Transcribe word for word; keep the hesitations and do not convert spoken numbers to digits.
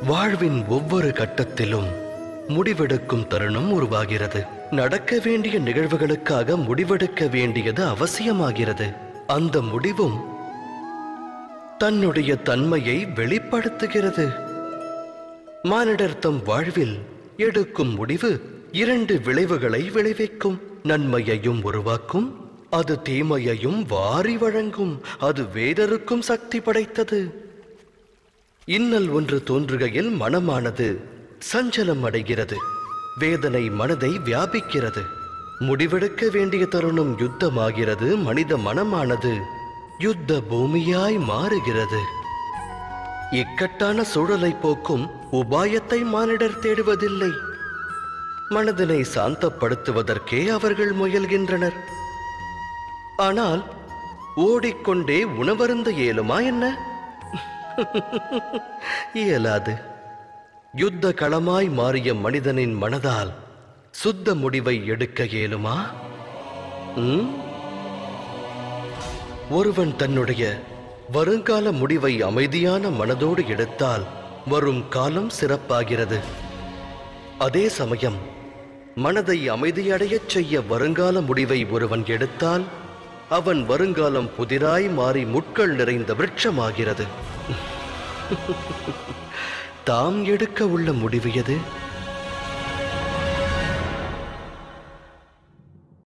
வாழ்வின் ஒவ்வொரு கட்டத்திலும் முடிவெடுக்கும் தருணம் உருவாகிறது. நடக்க வேண்டிய நிகழ்வுகளுக்காக முடிவெடுக்க வேண்டியது அவசியமாகிறது. அந்த முடிவும் தன்னுடைய தன்மையை வெளிப்படுத்துகிறது. மானிடர் தம் வாழ்வில் எடுக்கும் முடிவு இரண்டு விளைவுகளை விளைவிக்கும். நன்மையையும் உருவாக்கும், அது தீமையையும் வாரி வழங்கும். அது வேறொருக்கும் சக்தி படைத்தது. இன்னல் ஒன்று தோன்றுகையில் மனமானது சஞ்சலம் அடைகிறது. வேதனை மனதை வியாபிக்கிறது. முடிவெடுக்க வேண்டிய தருணம் யுத்தமாகிறது. மனித மனமானது யுத்த பூமியாய் மாறுகிறது. இக்கட்டான சூழலை போக்கும் உபாயத்தை மானிடர் தேடுவதில்லை. மனதினை சாந்தப்படுத்துவதற்கே அவர்கள் முயல்கின்றனர். ஆனால் ஓடிக்கொண்டே உணவருந்த இயலுமா என்ன? இயலாது. யுத்த களமாய் மாறிய மனிதனின் மனதால் சுத்த முடிவை எடுக்க இயலுமா? ஒருவன் தன்னுடைய வருங்கால முடிவை அமைதியான மனதோடு எடுத்தால் வரும் காலம் சிறப்பாகிறது. அதே சமயம் மனதை அமைதியடையச் செய்ய வருங்கால முடிவை ஒருவன் எடுத்தால் அவன் வருங்காலம் புதிராய் மாறி முட்கள் நிறைந்த விருட்சமாகிறது. தாம் எடுக்க உள்ள முடிவு எது?